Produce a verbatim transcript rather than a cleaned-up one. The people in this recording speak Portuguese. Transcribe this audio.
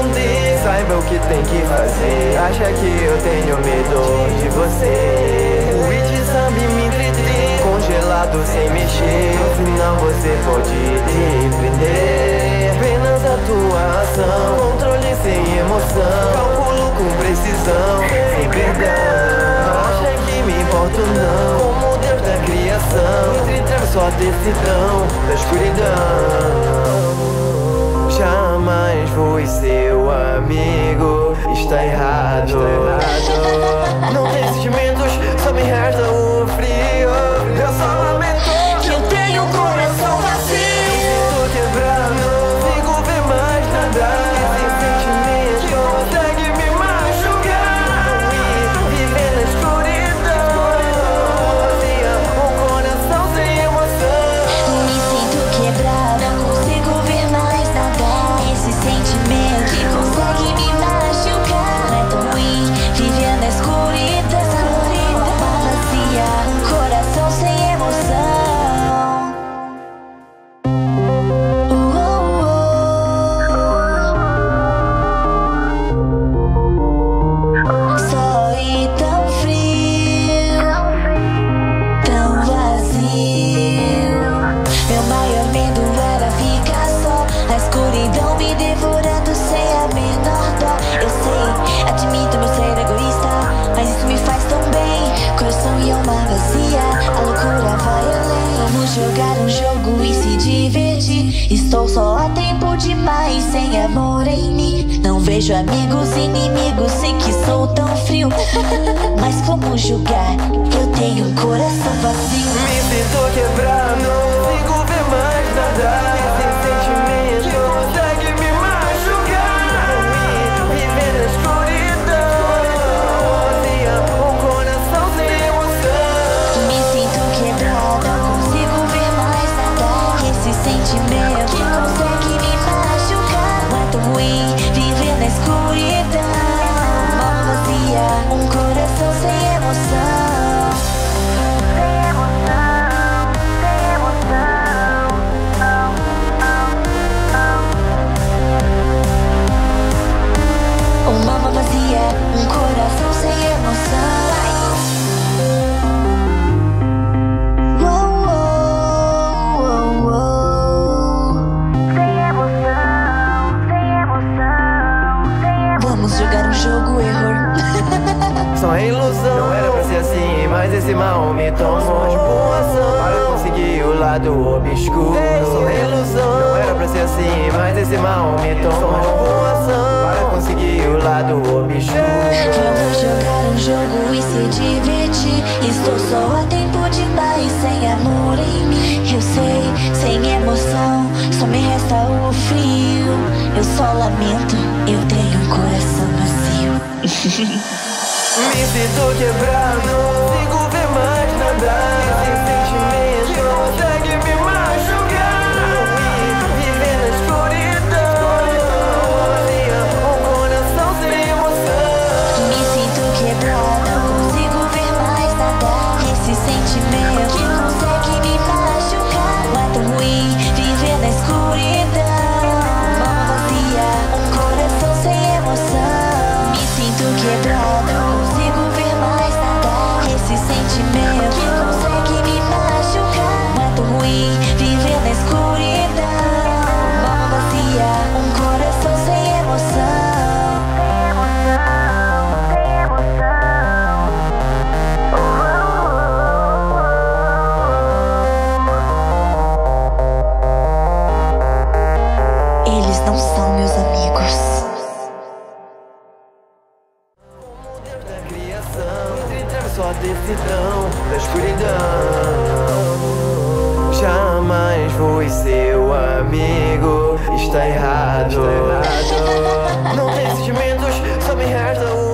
esconder. Saiba o que tem que fazer. Acha que eu tenho medo de você? O It sabe me entreter, congelado sem mexer. No final você pode me prender. Apenas atuação, controle sem emoção, cálculo com precisão, sem perdão. Acha que me importo não, como Deus da criação, entregar só decisão da escuridão. Jamais fui seu amigo, está errado, está errado. Não tem sentimentos, só me resta o frio. Eu só lamento que eu tenho um coração vazio. Tô quebrado, não consigo ver mais nada. Esse sentimento consegue me machucar. E viver na escuridão, vazia, um coração sem emoção. Me sinto quebrada, não consigo ver mais nada. Esse sentimento que consegue me machucar. Não é tão ruim viver na escuridão. Alma vazia, um coração sem emoção. Uh, uh, uh. Só e tão frio, tão vazio. Meu maior medo era ficar só, a escuridão me devorando sem a menor dó. Eu sei, admito meu ser egoísta, mas isso me faz tão bem. Coração e alma vazia, a loucura vai além. Vamos jogar um jogo e se divertir. Estou só há tempo demais sem amor em mim. Não vejo amigos, inimigos, sei que sou tão frio. Mas como julgar? Eu tenho um coração vazio. Me sinto quebrado, não consigo ver mais nada. Esse sentimento consegue me machucar. Viver na escuridão, vazia, um coração sem emoção. Me sinto quebrada, não consigo ver mais nada. Esse sentimento que consegue me machucar. Não é tão ruim viver na escuridão. Alma vazia, um coração sem emoção. Sem emoção, sem emoção. Uma alma vazia, um coração sem emoção. Uou, uou, uou, uou. Sem emoção, sem emoção, sem emoção. Vamos jogar um jogo error. Só é ilusão, não era pra ser assim, mas esse mal me tomou de boa ação para conseguir o lado obscuro. Só é ilusão, não era pra ser assim, mas esse mal me tomou de boa ação para conseguir o lado obscuro. Vamos jogar um jogo e se divertir. Estou só há tempo demais sem amor em mim. Eu sei, sem emoção, só me resta o frio. Eu só lamento, eu tenho um coração vazio. Me sinto quebrado, não consigo ver mais nada. Esse sentimento consegue me machucar. Viver na escuridão, vazia, um coração sem emoção. Me sinto quebrada, não consigo ver mais nada. Esse sentimento que consegue me machucar. Não é tão ruim viver na escuridão. Alma vazia, um coração sem emoção. Me sinto quebrada, não consigo ver mais nada. Esse sentimento que consegue me machucar. Não é tão ruim viver na escuridão. Alma vazia, um coração sem emoção. Sem emoção, sem emoção. Eles não são meus amigos. Como Deus da criação, entregar só decisão da escuridão. Jamais fui seu amigo, está errado, está errado. Não tem sentimentos, só me resta o